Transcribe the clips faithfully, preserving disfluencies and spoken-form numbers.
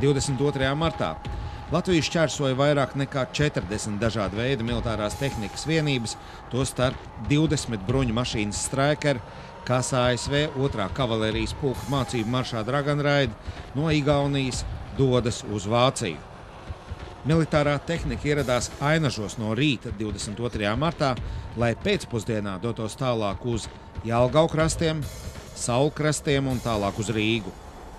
divdesmit otrajā martā Latvija šķērsoja vairāk nekā četrdesmit dažādu veidu militārās tehnikas vienības, tostarp divdesmit bruņu mašīnas Stryker, kas A S V otrā kavalērijas pulka mācību maršā Dragon Raid no Igaunijas dodas uz Vāciju. Militārā tehnika ieradās Ainažos no rīta divdesmit otrajā martā, lai pēcpusdienā dotos tālāk uz Jelgavu krastiem, Saulkrastiem un tālāk uz Rīgu.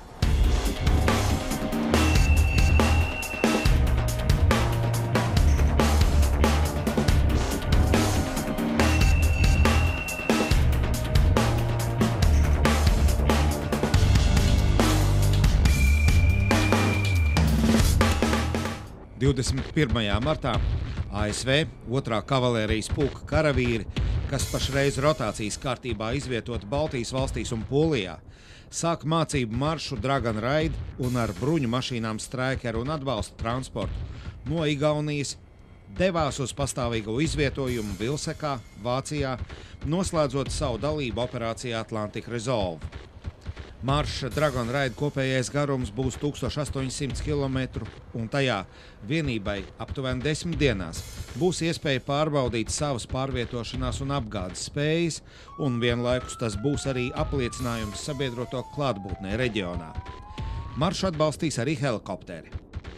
divdesmit pirmajā martā A S V otrā kavalērijas pulka karavīri, kas pašreiz rotācijas kārtībā izvietoti Baltijas valstīs un Polijā, sāk mācību maršu Dragon Raid un ar bruņu mašīnām Stryker un atbalsta transportu no Igaunijas devās uz pastāvīgo izvietojumu Vilsekā, Vācijā, noslēdzot savu dalību operācijā Atlantic Resolve. Marša Dragon Raid kopējais garums būs tūkstoš astoņsimt kilometru, un tajā vienībai aptuveni desmit dienās būs iespēja pārbaudīt savas pārvietošanās un apgādes spējas, un vienlaikus tas būs arī apliecinājums sabiedroto klātbūtnē reģionā. Maršu atbalstīs arī helikopteri.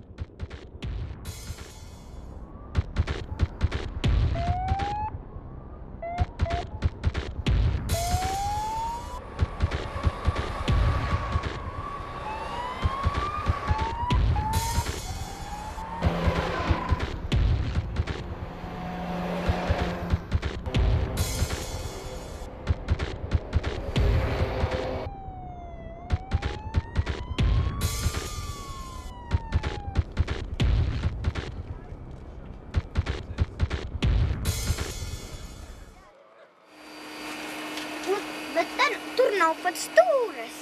Bet tur nav pat stūres.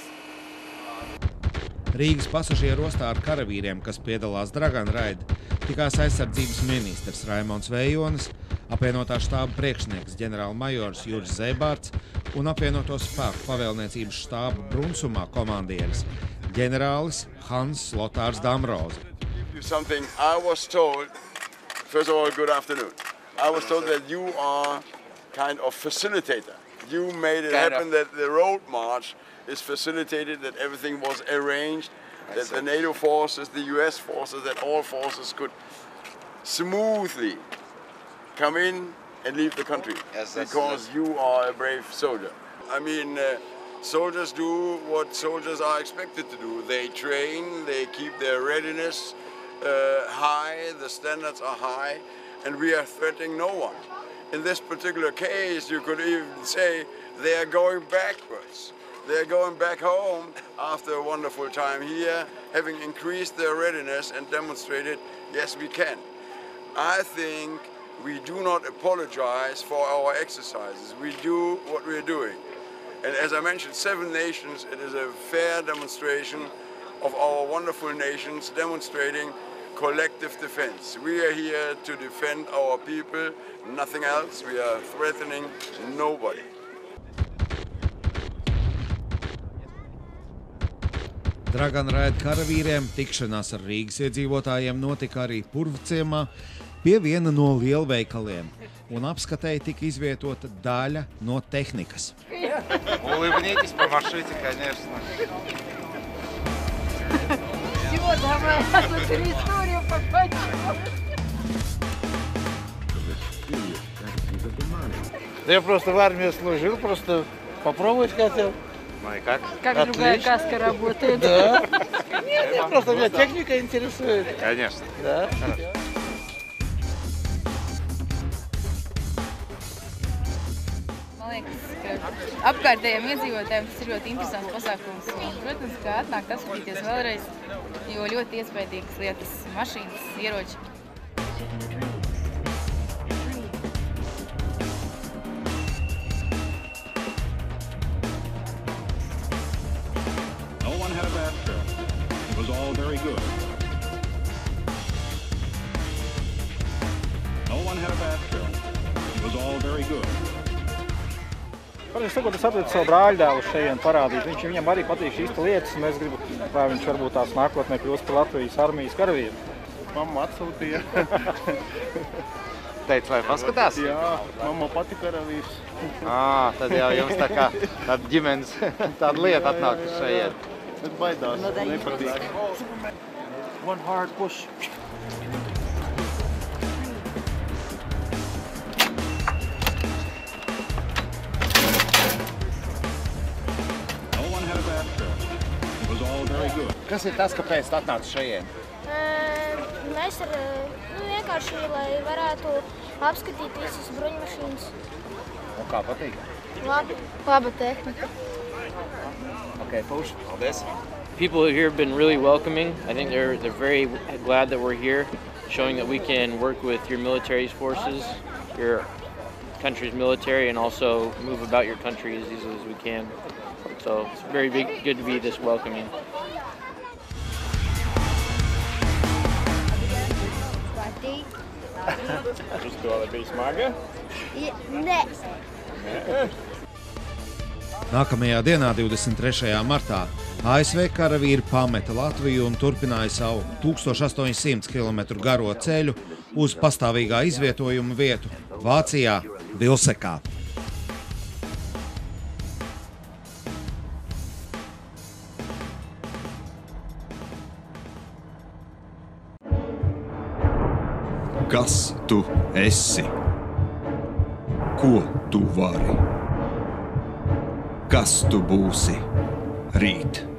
Rīgas pasažieru ostā ar karavīriem, kas piedalās Dragon Raid, tikās aizsardzības ministrs Raimonds Vējonis, apvienotā štāba priekšnieks ģenerālmajors Juris Zēbārds un apvienoto spēku pavēlniecības štāba Brunsumā komandieris ģenerālis Hans Lotārs Damroze. Something I was told, first of all, good afternoon. I was told that you are kind of facilitator. You made it happen that the road march is facilitated, that everything was arranged, that the NATO forces, the U S forces, that all forces could smoothly come in and leave the country. Yes, that's, because that's... you are a brave soldier. I mean, uh, soldiers do what soldiers are expected to do. They train, they keep their readiness uh, high, the standards are high, and we are threatening no one. In this particular case, you could even say they are going backwards. They are going back home after a wonderful time here, having increased their readiness and demonstrated, yes, we can. I think we do not apologize for our exercises. We do what we are doing. And as I mentioned, seven nations, it is a fair demonstration of our wonderful nations demonstrating collective defense. We are here to defend our people, nothing else. We are threatening nobody. Dragon Raid karavīriem tikšanās ar Rīgas iedzīvotājiem notika arī Purvciemā pie viena no lielveikaliem, un apskatēji tika izvietota daļa no tehnikas. Улыбнитесь, помашите, конечно. Чего давай, я тут историю покажу. Да я просто в армии служил, просто попробовать хотел. Ну и как? Как Отлично. другая каска работает. Да. Нет, просто меня техника интересует. Конечно. Да. Man liekas, ka apkārtējiem iedzīvotājiem tas ir ļoti interesants pasākums. Un, protams, ka atnākt apskatīties vēlreiz, jo ļoti iespējīgas lietas, mašīnas, ieroči. No one had a bad trip. It was all very good. No one had a bad trip. It was all very good. Pareizi sakot, es atradu savu brāļdēlu šeit parādīt. Viņš viņam arī patīk šīs lietas, un es gribu, lai viņš varbūt tās nākotnē kļūst par Latvijas armijas karavīru. Mamma atsūtīja. Teicu, vai paskatās? Jā, mamma pati karavīrs. Ā, tad jau jums tā kā tāda ģimenes tāda lieta atnāk uz šeit. Bet baidās, nepatīk. One hard push. No one had a bad trip. It was all very good. Kas ir tas, kāpēc tu atnāc šeit? Mēs ar, nu, vienkārši, lai varētu apskatīt visas bruņmašīnas. Un kā patīk? Labi, laba tehnika. Ok, push. Paldies. People here have been really welcoming. I think they're they're very glad that we're here, showing that we can work with your military forces, your country's military, and also move about your country as easily as we can. So it's very big, good to be this welcoming. Uz to, lai bija smaga? Nē. Nākamajā dienā, divdesmit trešajā martā, A S V karavīri pameta Latviju un turpināja savu tūkstoš astoņsimt kilometru garo ceļu uz pastāvīgā izvietojuma vietu Vācijā, Vilsekā. Kas tu esi? Ko tu vari? Kas tu būsi rīt?